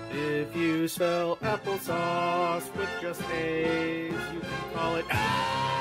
If you spell applesauce with just A's, you can call it